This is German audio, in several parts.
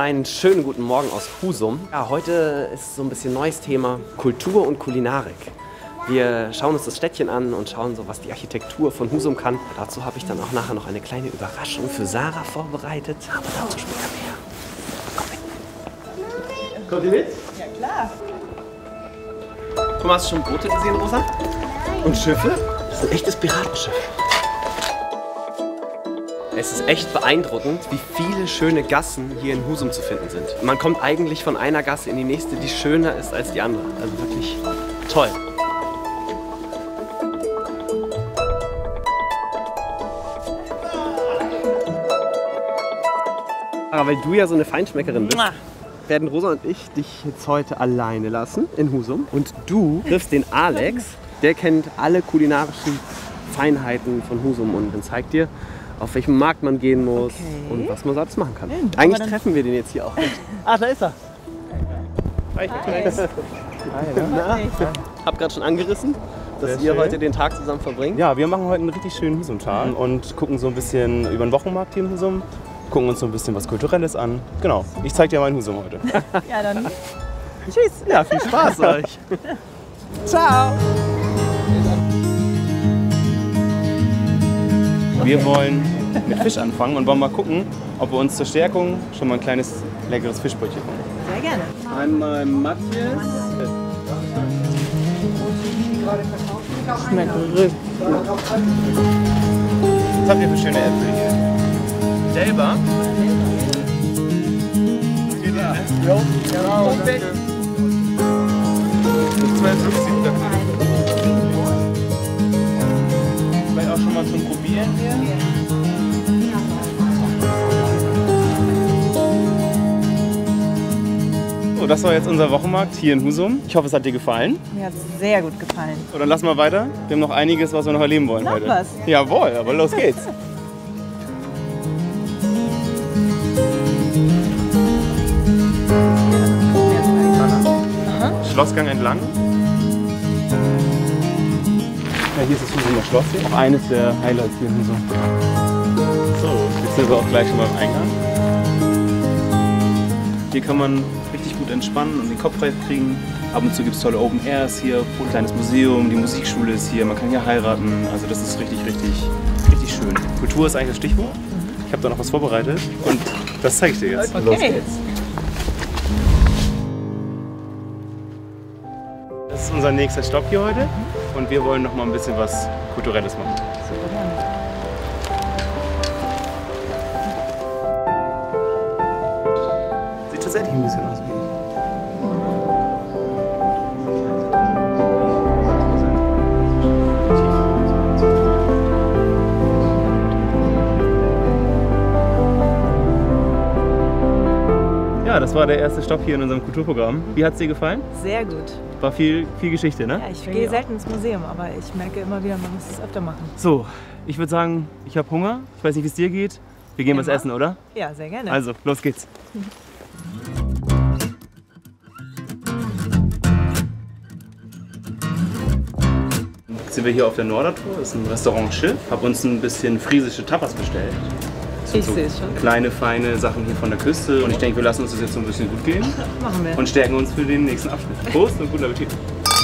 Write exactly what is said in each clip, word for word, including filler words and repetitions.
Einen schönen guten Morgen aus Husum. Ja, heute ist so ein bisschen neues Thema Kultur und Kulinarik. Wir schauen uns das Städtchen an und schauen so, was die Architektur von Husum kann. Dazu habe ich dann auch nachher noch eine kleine Überraschung für Sarah vorbereitet. Aber dazu später mehr. Komm mit. Kommt ihr mit? Ja, klar. Guck mal, hast du schon Boote gesehen, Rosa? Nein. Und Schiffe? Das ist ein echtes Piratenschiff. Es ist echt beeindruckend, wie viele schöne Gassen hier in Husum zu finden sind. Man kommt eigentlich von einer Gasse in die nächste, die schöner ist als die andere. Also wirklich toll. Aber weil du ja so eine Feinschmeckerin bist, werden Rosa und ich dich jetzt heute alleine lassen in Husum. Und du triffst den Alex, der kennt alle kulinarischen Feinheiten von Husum und dann zeigt dir, auf welchem Markt man gehen muss okay. und was man so alles machen kann. Ja, eigentlich treffen wir den jetzt hier auch nicht. Ach, da ist er. Hi. Hi. Na, hab gerade schon angerissen, dass Sehr ihr schön. heute den Tag zusammen verbringt. Ja, wir machen heute einen richtig schönen Husum-Tag mhm. und gucken so ein bisschen über den Wochenmarkt hier in Husum. Gucken uns so ein bisschen was Kulturelles an. Genau, ich zeig dir mal in Husum heute. Ja, dann tschüss. Ja, viel Spaß euch. Ciao. Wir wollen mit Fisch anfangen und wollen mal gucken, ob wir uns zur Stärkung schon mal ein kleines, leckeres Fischbrötchen machen. Sehr gerne. Einmal Matthias. Schmeckt richtig. Was habt ihr für schöne Äpfel hier? Selber? Jo, genau. zwölf fünfzig dafür. Vielleicht auch schon mal zum Probieren hier. So, das war jetzt unser Wochenmarkt hier in Husum. Ich hoffe, es hat dir gefallen. Mir hat es sehr gut gefallen. So, dann lassen wir weiter. Wir haben noch einiges, was wir noch erleben wollen noch heute. Was? Jawohl, aber los geht's. Schlossgang entlang. Ja, hier ist das Husumer Schloss hier. Auch eines der Highlights hier in Husum. So, jetzt sind wir auch gleich schon beim Eingang. Hier kann man richtig gut entspannen und den Kopf frei kriegen. Ab und zu gibt es tolle Open Airs hier, ein kleines Museum, die Musikschule ist hier, man kann hier heiraten. Also das ist richtig, richtig, richtig schön. Kultur ist eigentlich das Stichwort. Ich habe da noch was vorbereitet und das zeige ich dir jetzt. Okay. Los geht's. Das ist unser nächster Stopp hier heute und wir wollen noch mal ein bisschen was Kulturelles machen. Super gerne. Sieht tatsächlich ein bisschen aus wie ich. Ja, das war der erste Stopp hier in unserem Kulturprogramm. Wie hat es dir gefallen? Sehr gut. War viel, viel Geschichte, ne? Ja, ich gehe selten ins Museum, aber ich merke immer wieder, man muss es öfter machen. So, ich würde sagen, ich habe Hunger. Ich weiß nicht, wie es dir geht. Wir gehen Immer. was essen, oder? Ja, sehr gerne. Also, los geht's. Jetzt sind wir hier auf der Nordertor, das ist ein Restaurant Schiff. Habe uns ein bisschen friesische Tapas bestellt. Ich so sehe es schon. Kleine, feine Sachen hier von der Küste. Und ich denke, wir lassen uns das jetzt so ein bisschen gut gehen. Machen wir. Und stärken uns für den nächsten Abschnitt. Prost und guten Appetit.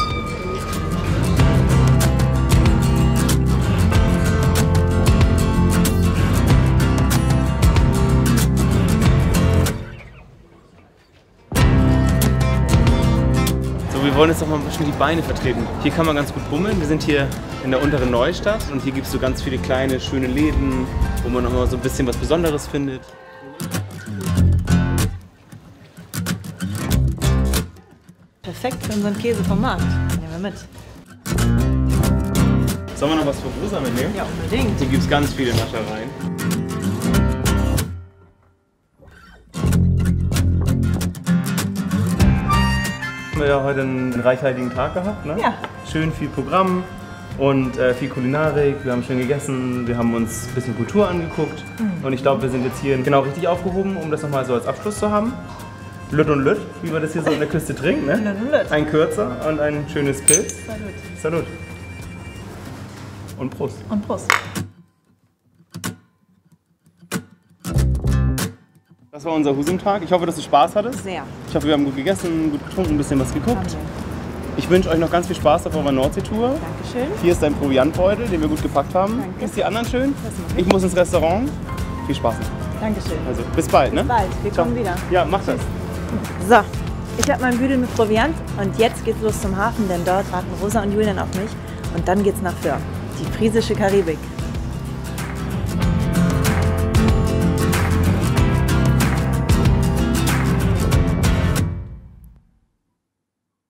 So, wir wollen jetzt noch mal ein bisschen die Beine vertreten. Hier kann man ganz gut bummeln. Wir sind hier in der unteren Neustadt und hier gibt es so ganz viele kleine, schöne Läden, wo man noch mal so ein bisschen was Besonderes findet. Perfekt für unseren Käse vom Markt. Nehmen wir mit. Sollen wir noch was für Rosa mitnehmen? Ja, unbedingt. Hier gibt es ganz viele Naschereien. Wir haben ja heute einen reichhaltigen Tag gehabt, ne? Ja. Schön viel Programm und äh, viel Kulinarik. Wir haben schön gegessen, wir haben uns ein bisschen Kultur angeguckt. Mhm. Und ich glaube, wir sind jetzt hier genau richtig aufgehoben, um das nochmal so als Abschluss zu haben. Lütt und Lütt, wie man das hier so in der Küste trinkt, ne? Lütt und Lütt. Ein Kürzer und ein schönes Pilz. Salut. Salut. Und Prost. Und Prost. Das war unser Husum-Tag. Ich hoffe, dass du Spaß hattest. Sehr. Ich hoffe, wir haben gut gegessen, gut getrunken, ein bisschen was geguckt. Haben wir. Ich wünsche euch noch ganz viel Spaß auf eurer Nordsee-Tour. Dankeschön. Hier ist dein Proviantbeutel, den wir gut gepackt haben. Danke. Wie ist die anderen schön? Das mache ich. Ich muss ins Restaurant. Viel Spaß noch. Dankeschön. Also bis bald, ne? Bis bald. Wir Ciao. kommen wieder. Ja, mach das. So, ich habe meinen Büdel mit Proviant und jetzt geht's los zum Hafen, denn dort warten Rosa und Julian auf mich. Und dann geht's nach Föhr, die friesische Karibik.